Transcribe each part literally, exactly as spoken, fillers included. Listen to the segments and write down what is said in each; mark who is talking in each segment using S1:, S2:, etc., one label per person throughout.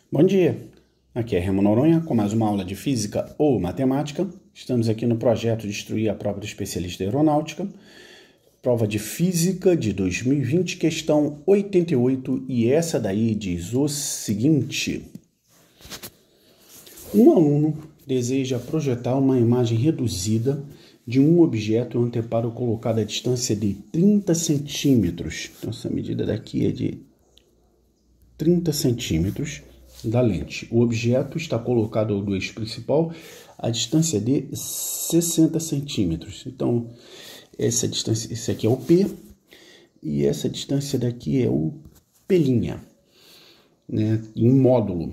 S1: Bom dia, aqui é Remo Noronha com mais uma aula de Física ou Matemática. Estamos aqui no projeto Destruir a Prova do Especialista em Aeronáutica, prova de Física de dois mil e vinte, questão oitenta e oito, e essa daí diz o seguinte: um aluno deseja projetar uma imagem reduzida de um objeto em um anteparo colocado a distância de trinta centímetros. Então essa medida daqui é de trinta centímetros da lente. O objeto está colocado no eixo principal a distância de sessenta centímetros. Então, essa distância, esse aqui é o P, e essa distância daqui é o P', né, em módulo.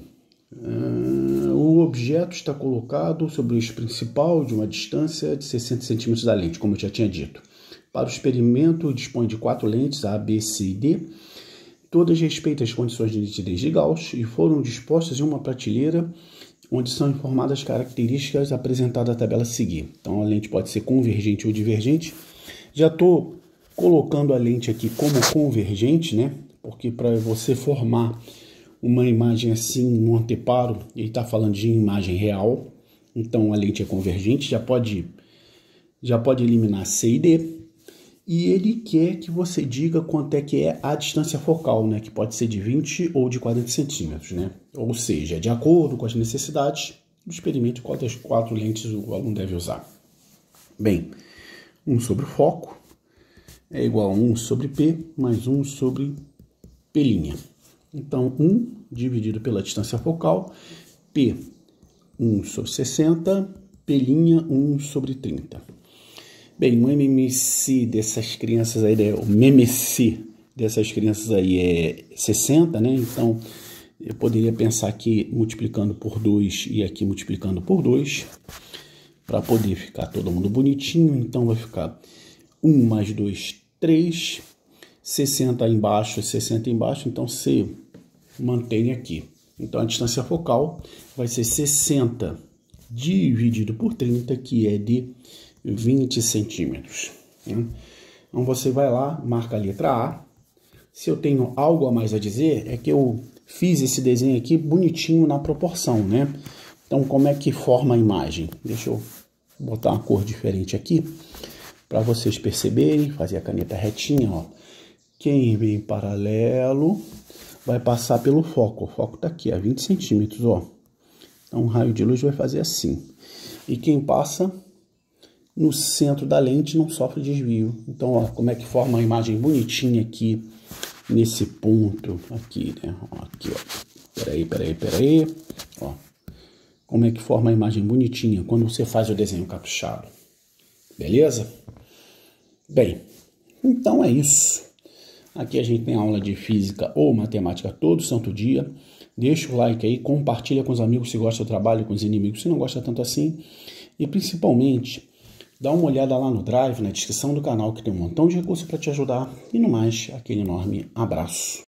S1: Uh, o objeto está colocado sobre o eixo principal de uma distância de sessenta centímetros da lente, como eu já tinha dito. Para o experimento, dispõe de quatro lentes, A, B, C e D. Todas respeitam as condições de nitidez de Gauss e foram dispostas em uma prateleira onde são informadas as características apresentadas na tabela a seguir. Então, a lente pode ser convergente ou divergente. Já estou colocando a lente aqui como convergente, né? Porque para você formar uma imagem assim no anteparo, ele está falando de imagem real. Então, a lente é convergente, já pode, já pode eliminar C e D. E ele quer que você diga quanto é que é a distância focal, né? Que pode ser de vinte ou de quarenta centímetros, né? Ou seja, de acordo com as necessidades do experimento, quantas quatro lentes o aluno deve usar. Bem, um sobre o foco é igual a um sobre P mais um sobre P'. Então, um dividido pela distância focal, P, um sobre sessenta, P', um sobre trinta. Bem, o M M C dessas crianças aí, o M M C dessas crianças aí é sessenta, né? Então, eu poderia pensar aqui multiplicando por dois e aqui multiplicando por dois, para poder ficar todo mundo bonitinho. Então, vai ficar um mais dois, três, sessenta embaixo, sessenta embaixo, então você mantém aqui. Então, a distância focal vai ser sessenta dividido por trinta, que é de vinte centímetros. Né? Então você vai lá, marca a letra A. Se eu tenho algo a mais a dizer, é que eu fiz esse desenho aqui bonitinho na proporção, né? Então, como é que forma a imagem? Deixa eu botar uma cor diferente aqui, para vocês perceberem, fazer a caneta retinha, ó. Quem vem paralelo vai passar pelo foco. O foco está aqui, a vinte centímetros, ó. Então, o raio de luz vai fazer assim. E quem passa no centro da lente não sofre desvio. Então, ó, como é que forma a imagem bonitinha aqui, nesse ponto aqui, né? Ó, aqui, ó. Peraí, peraí, peraí. Ó. Como é que forma a imagem bonitinha quando você faz o desenho caprichado. Beleza? Bem, então é isso. Aqui a gente tem aula de Física ou Matemática todo santo dia. Deixa o like aí, compartilha com os amigos se gosta do trabalho, com os inimigos se não gosta tanto assim. E principalmente, dá uma olhada lá no Drive, na descrição do canal, que tem um montão de recursos para te ajudar. E no mais, aquele enorme abraço.